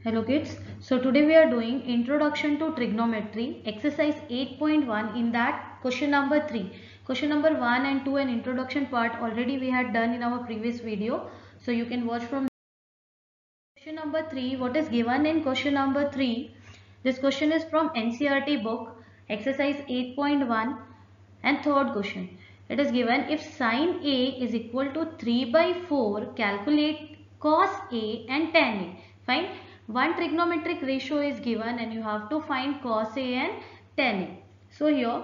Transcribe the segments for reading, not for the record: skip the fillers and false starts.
Hello kids. So today we are doing Introduction to Trigonometry exercise 8.1. In that question number 3. Question number 1 and 2 and introduction part already we had done in our previous video. So you can watch from question number 3. What is given in question number 3? This question is from NCERT book exercise 8.1 and third question. It is given if sine A is equal to 3 by 4, calculate cos A and tan A. Find one trigonometric ratio is given and you have to find cos A and tan A. So here,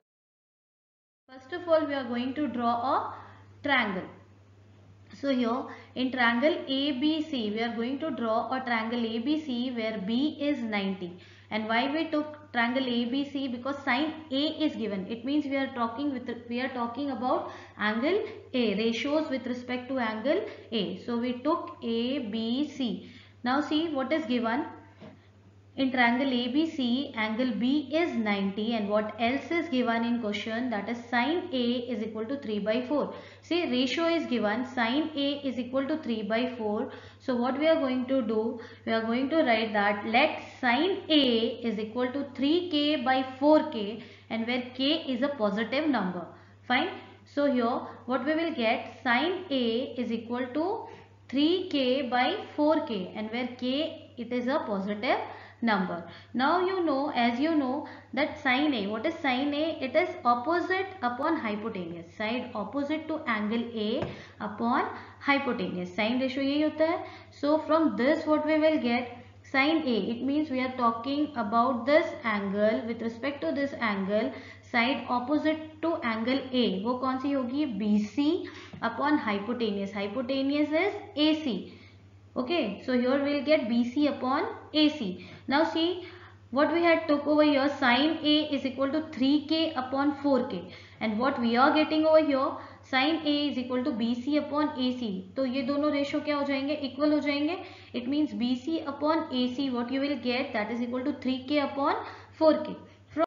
first of all we are going to draw a triangle. So here in triangle ABC we are going to draw a triangle ABC where B is 90. And why we took triangle ABC? Because sine A is given. It means we are talking about angle A, ratios with respect to angle A. So we took ABC. Now see what is given. In triangle ABC, angle B is 90 and what else is given in question, that is sine A is equal to 3 by 4. See, ratio is given, sine A is equal to 3 by 4. So what we are going to do, we are going to write that let sine A is equal to 3k by 4k and where k is a positive number. Fine. So here what we will get, sine A is equal to 3k by 4k and where k it is a positive number. Now as you know that sine A, what is sine A? It is opposite upon hypotenuse, side opposite to angle A upon hypotenuse. Sine ratio यही होता है. So from this what we will get, sine A, it means we are talking about this angle with respect to this angle, side opposite to angle A. वो कौन सी होगी? BC upon hypotenuse. Hypotenuse is AC. Okay, so here we will get BC upon AC. Now see what we had took over here, sine A is equal to 3k upon 4k and what we are getting over here, sine A is equal to BC upon AC. तो ये दोनों ratio क्या हो जाएंगे? Equal हो जाएंगे. It means BC upon AC what you will get, that is equal to 3k upon 4k. From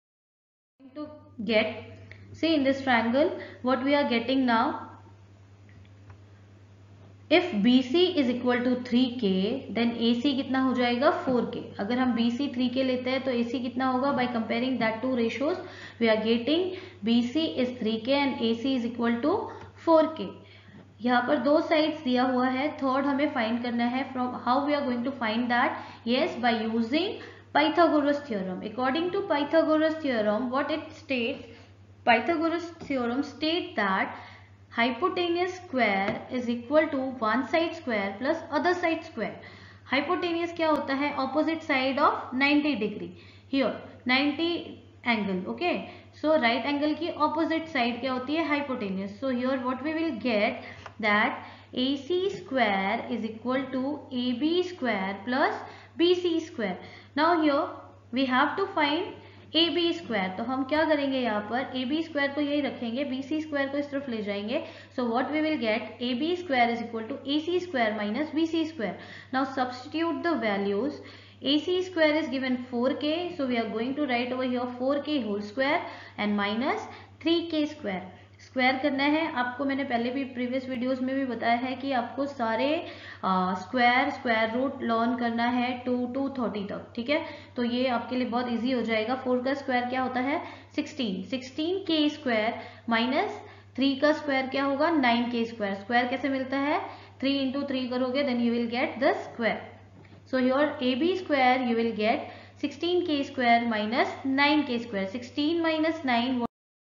to get, see in this triangle what we are getting now, if BC is equal to 3k then AC कितना हो जाएगा? 4k. अगर हम BC 3k लेते हैं तो AC कितना होगा? By comparing that two ratios we are getting BC is 3k and AC is equal to 4k. यहाँ पर दो साइड्स दिया हुआ है. थर्ड हमें फाइंड करना है. From how we are going to find that? Yes, by using Pythagoras theorem. According to Pythagoras theorem, what it states, Pythagoras theorem states that hypotenuse square is equal to one side square plus other side square. Hypotenuse क्या होता है? Opposite side of 90 degree. Here 90 angle. Okay. So right angle की opposite side क्या होती है? Hypotenuse. So here what we will get, that AC square is equal to AB square plus BC square. Now here we have to find AB square. तो हम क्या करेंगे यहाँ पर? AB स्क्वायर को यही रखेंगे, BC स्क्वायर को इस तरफ ले जाएंगे. So what we will get, AB square is equal to AC square minus BC square. Now substitute the values. AC square is given 4k, so we are going to write over here 4k whole square and minus 3k square. Square करना है आपको. मैंने पहले भी previous videos में भी बताया है कि आपको सारे स्क्वायर रूट लर्न करना है 2 to 30 तक. ठीक है, तो ये आपके लिए बहुत इजी हो जाएगा. 4 का स्क्वायर क्या होता है? 16. 16k स्क्वायर माइनस 3 का स्क्वायर क्या होगा? 9k square. स्क्वायर कैसे मिलता है? 3 into 3 करोगे then you will get the square. So here AB square you will get 16k square minus 9k square. 16 minus 9,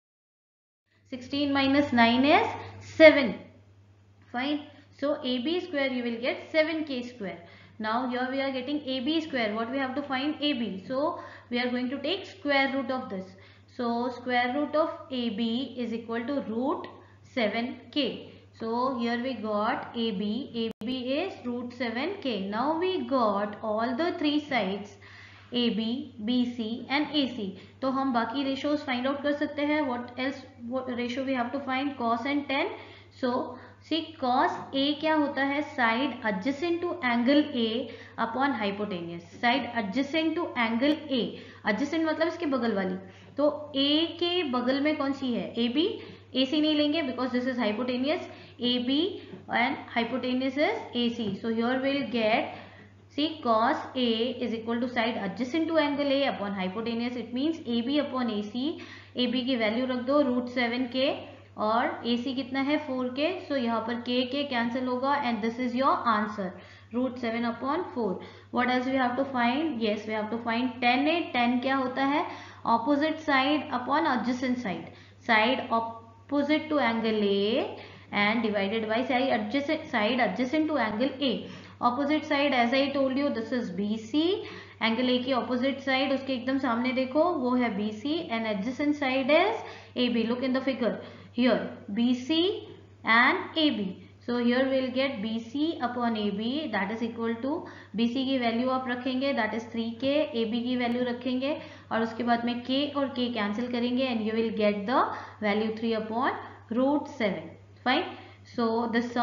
16 minus 9 is 7. Fine. So AB square you will get 7k square. Now here we are getting AB square. What we have to find? AB. So we are going to take square root of this. So square root of AB is equal to root 7k. So here we got AB. AB is root 7k. Now we got all the three sides AB, BC and AC. तो हम बाकी ratios find out कर सकते हैं. What else ratio we have to find? Cos and tan. So see cos A क्या होता है? Side adjacent to angle A upon hypotenuse. Side adjacent to angle A. Adjacent मतलब इसके बगल वाली. तो A के बगल में कौन सी है? AB. AC नहीं लेंगे because this is hypotenuse. AB and hypotenuse is AC. So here we will get See, cos A is equal to side adjacent to angle A upon hypotenuse. It means AB upon AC. AB की value रख दो √7k और AC कितना है 4k. So यहाँ पर k cancel होगा and this is your answer, √7 upon 4. What else we have to find? Yes, we have to find tan A. Tan क्या होता है? Opposite side upon adjacent side. Side opposite to angle A and divided by side adjacent to angle A. Opposite side as I told you, this is BC. Angle A की opposite side उसके एकदम सामने देखो वो है BC and adjacent side is AB. Look in the figure here, BC and AB. So here we'll get BC upon AB, that is equal to, BC की value आप रखेंगे that is 3k, AB की value रखेंगे और उसके बाद में k और k कैंसिल करेंगे and you will get the value 3 upon √7. Fine. So this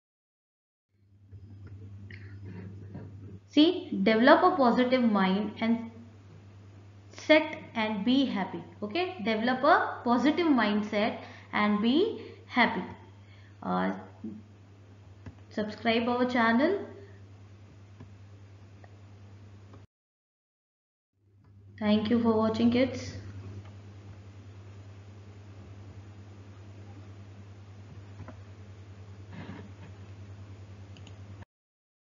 see, develop a positive mind and set and be happy. Okay, develop a positive mindset and be happy. Subscribe our channel. Thank you for watching, kids.